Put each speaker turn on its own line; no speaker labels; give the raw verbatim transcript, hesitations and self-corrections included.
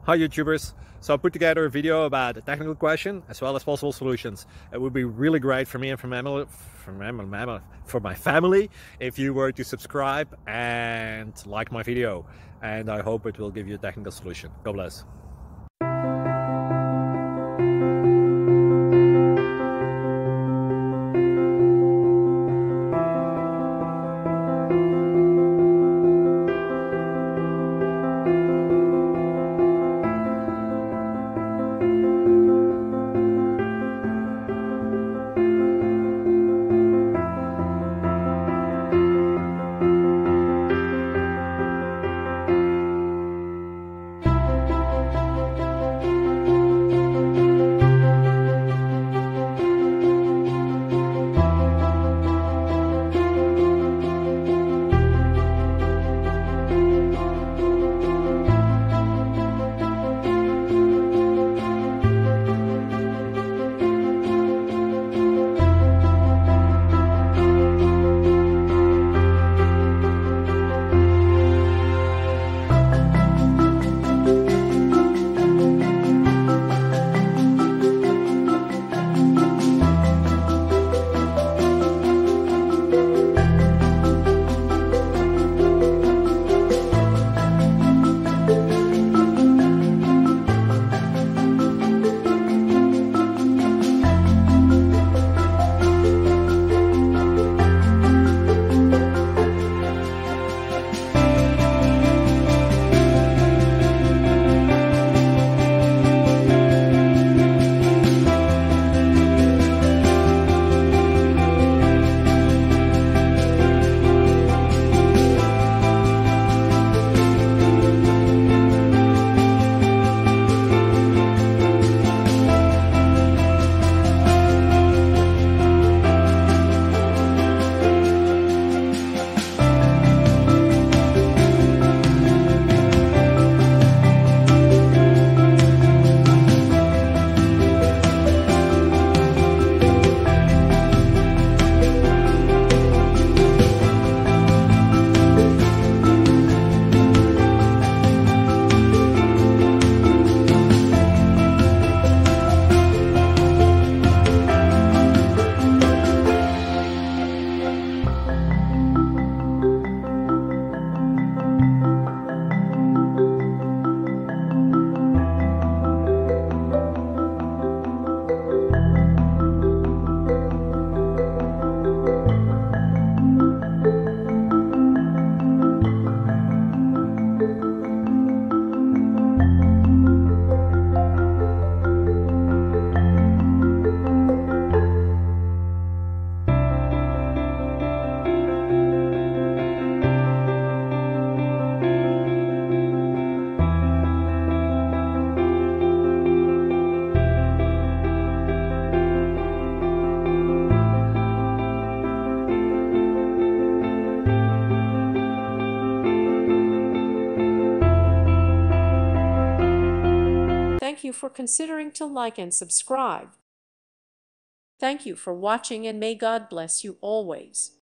Hi YouTubers! So I put together a video about a technical question as well as possible solutions. It would be really great for me and for, my, for, my, for my family if you were to subscribe and like my video, and I hope it will give you a technical solution. God bless.
Thank you for considering to like and subscribe. Thank you for watching, and may God bless you always.